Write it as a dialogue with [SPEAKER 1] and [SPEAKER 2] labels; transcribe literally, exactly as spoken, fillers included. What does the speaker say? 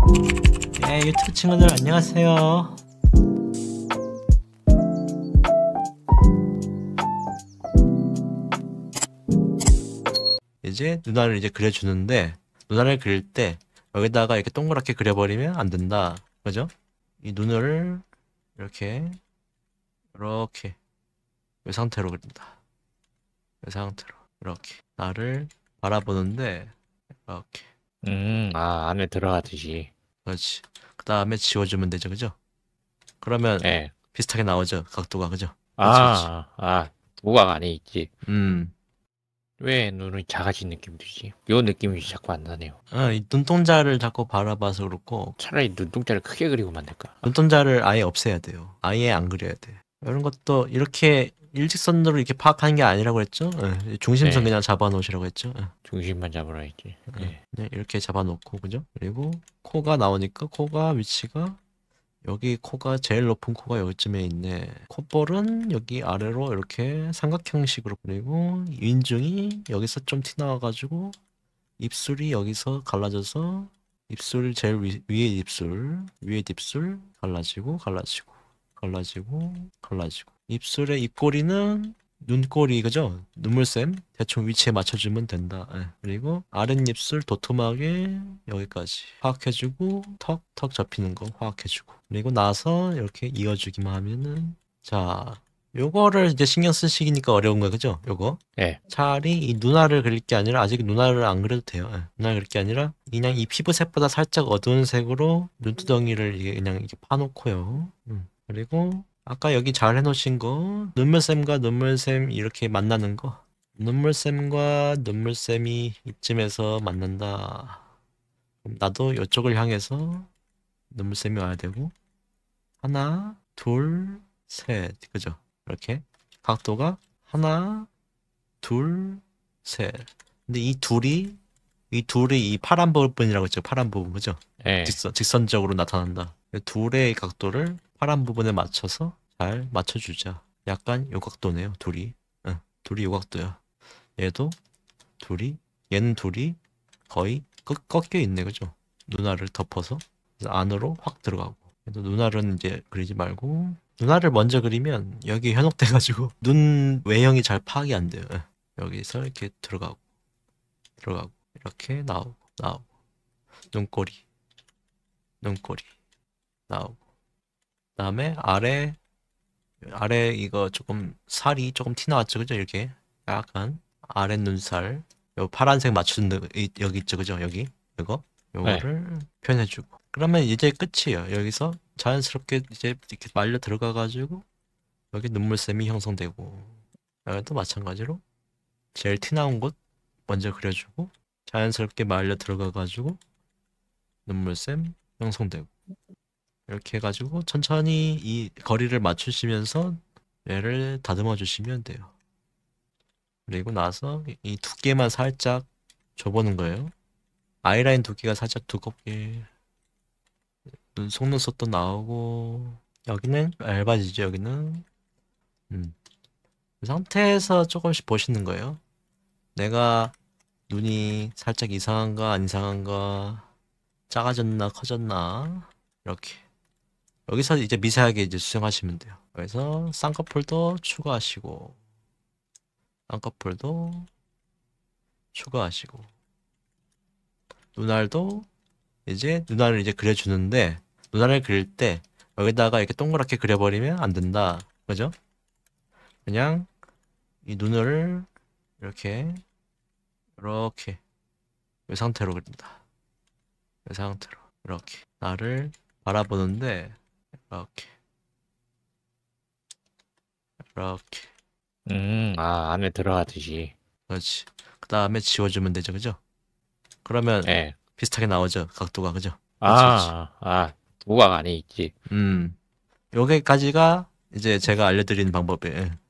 [SPEAKER 1] 예, 유튜브 친구들 안녕하세요. 이제 눈알을 이제 그려주는데, 눈알을 그릴 때 여기다가 이렇게 동그랗게 그려버리면 안 된다. 그죠? 이 눈을 이렇게 이렇게 이 상태로 그린다. 이 상태로 이렇게 나를 바라보는데 이렇게.
[SPEAKER 2] 음, 아, 안에 들어가듯이.
[SPEAKER 1] 그렇지. 그 다음에 지워주면 되죠, 그죠? 그러면
[SPEAKER 2] 예.
[SPEAKER 1] 비슷하게 나오죠, 각도가. 그죠? 그렇지, 그렇지.
[SPEAKER 2] 아, 아, 우각 안에 있지.
[SPEAKER 1] 음.
[SPEAKER 2] 왜 눈이 작아진 느낌 들지? 요 느낌이 자꾸 안 나네요.
[SPEAKER 1] 아, 이 눈동자를 자꾸 바라봐서 그렇고,
[SPEAKER 2] 차라리 눈동자를 크게 그리고 만들까?
[SPEAKER 1] 눈동자를 아예 없애야 돼요. 아예 안 그려야 돼. 이런 것도 이렇게 일직선으로 이렇게 파악하는 게 아니라고 했죠? 예, 중심선
[SPEAKER 2] 네,
[SPEAKER 1] 그냥 잡아놓으시라고 했죠? 예,
[SPEAKER 2] 중심만 잡으라 했지.
[SPEAKER 1] 예,
[SPEAKER 2] 예.
[SPEAKER 1] 그냥 이렇게 잡아놓고, 그죠? 그리고 코가 나오니까 코가 위치가 여기 코가 제일 높은 코가 여기쯤에 있네. 콧볼은 여기 아래로 이렇게 삼각형식으로 그리고 인중이 여기서 좀 튀나와가지고 입술이 여기서 갈라져서 입술 제일 위, 위에 입술 위에 입술 갈라지고 갈라지고 갈라지고 갈라지고 입술의 입꼬리는 눈꼬리 그죠? 눈물샘 대충 위치에 맞춰주면 된다. 예. 그리고 아랫입술 도톰하게 여기까지 파악해주고 턱 턱 접히는 거 파악해주고 그리고 나서 이렇게 이어주기만 하면은 자 요거를 이제 신경 쓰시니까 어려운 거야 그죠? 요거
[SPEAKER 2] 예.
[SPEAKER 1] 차라리 이 눈알을 그릴 게 아니라 아직 눈알을 안 그려도 돼요. 예. 눈알 그릴 게 아니라 그냥 이 피부색보다 살짝 어두운 색으로 눈두덩이를 이게 그냥 이렇게 파놓고요. 음. 그리고 아까 여기 잘 해놓으신 거 눈물샘과 눈물샘 이렇게 만나는 거 눈물샘과 눈물샘이 이쯤에서 만난다. 그럼 나도 이쪽을 향해서 눈물샘이 와야 되고 하나 둘 셋 그죠? 이렇게 각도가 하나 둘, 셋. 근데 이 둘이 이 둘이 이 파란 부분이라고 했죠. 파란 부분 그죠?
[SPEAKER 2] 예.
[SPEAKER 1] 직선 직선적으로 나타난다. 둘의 각도를 파란 부분에 맞춰서 잘 맞춰주자. 약간 요 각도네요. 둘이. 응, 둘이 요 각도야. 얘도 둘이 얘는 둘이 거의 꺾, 꺾여 있네 그죠? 눈알을 덮어서 그래서 안으로 확 들어가고. 그래도 눈알은 이제 그리지 말고 눈알을 먼저 그리면 여기 현혹돼가지고 눈 외형이 잘 파악이 안 돼요. 예. 여기서 이렇게 들어가고 들어가고 이렇게 나오고 나오고 눈꼬리 눈꼬리 나오고 그다음에 아래 아래 이거 조금 살이 조금 티 나왔죠 그죠? 이렇게 약간 아래 눈살 요 파란색 맞춘 이- 여기 있죠 그죠? 여기 이거
[SPEAKER 2] 예.
[SPEAKER 1] 요거를 표현해주고 그러면 이제 끝이에요. 여기서 자연스럽게 이제 이렇게 말려 들어가가지고 여기 눈물샘이 형성되고 여기도 마찬가지로 제일 티 나온 곳 먼저 그려주고 자연스럽게 말려 들어가가지고 눈물샘 형성되고 이렇게 해가지고 천천히 이 거리를 맞추시면서 얘를 다듬어 주시면 돼요. 그리고 나서 이 두께만 살짝 줘보는 거예요. 아이라인 두께가 살짝 두껍게 눈 속눈썹도 나오고 여기는 얇아지죠. 여기는 음. 그 상태에서 조금씩 보시는 거예요. 내가 눈이 살짝 이상한가 안 이상한가 작아졌나 커졌나 이렇게 여기서 이제 미세하게 이제 수정하시면 돼요. 그래서 쌍꺼풀도 추가하시고 쌍꺼풀도 추가하시고 눈알도 이제 눈알을 이제 그려주는데 눈알을 그릴 때 여기다가 이렇게 동그랗게 그려버리면 안 된다. 그죠? 그냥 이 눈을 이렇게 이렇게 이 상태로 그린다. 이 상태로 이렇게 나를 바라보는데 이렇게 이렇게
[SPEAKER 2] 음, 아, 안에 들어가듯이.
[SPEAKER 1] 그렇지. 그 다음에 지워주면 되죠, 그죠? 그러면
[SPEAKER 2] 예.
[SPEAKER 1] 비슷하게 나오죠, 각도가 그죠? 그렇지, 그렇지.
[SPEAKER 2] 아, 아, 우각 안에 있지.
[SPEAKER 1] 음, 여기까지가 이제 제가 알려드리는 방법이에요.